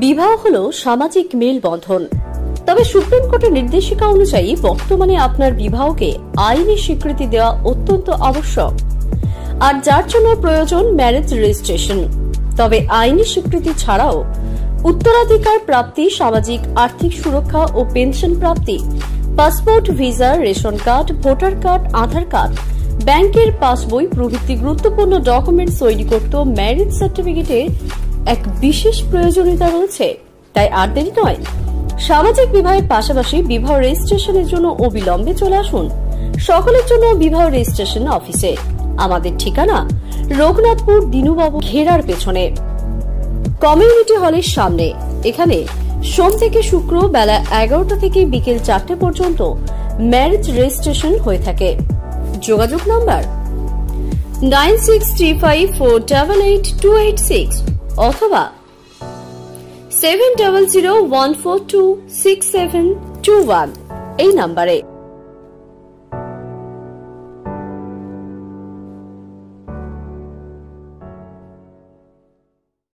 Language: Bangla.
বিবাহ হলো সামাজিক মেলবন্ধন, তবে সুপ্রিম কোর্টের নির্দেশিকা অনুযায়ী বর্তমানে আপনার বিবাহকে আইনি স্বীকৃতি দেওয়া অত্যন্ত আবশ্যক, আর যার জন্য প্রয়োজন ম্যারেজ রেজিস্ট্রেশন। তবে আইনি স্বীকৃতি ছাড়াও উত্তরাধিকার প্রাপ্তি, সামাজিক আর্থিক সুরক্ষা ও পেনশন প্রাপ্তি, passport, visa, ration card, voter card, Aadhaar card, ব্যাংকের পাসবই প্রভৃতি গুরুত্বপূর্ণ ডকুমেন্টস তৈরি করতে ম্যারেজ সার্টিফিকেটের এক বিশেষ প্রয়োজনীয়তা রয়েছে। তাই আর দেরি নয়, সামাজিক বিবাহের পাশাপাশি বিবাহ রেজিস্ট্রেশনের জন্য অবিলম্বে চলে আসুন সকলের জন্য বিবাহ রেজিস্ট্রেশন অফিসে। আমাদের ঠিকানা রঘুনাথপুর দিনুবাবু ঘেরার পেছনে, কমিউনিটি হলের সামনে। এখানে সোম থেকে শুক্র বেলা 11টা থেকে বিকেল 4টে পর্যন্ত ম্যারেজ রেজিস্ট্রেশন হয়ে থাকে। যোগাযোগ নাম্বার 9635488286 অথবা 7001426721 এই নাম্বারে।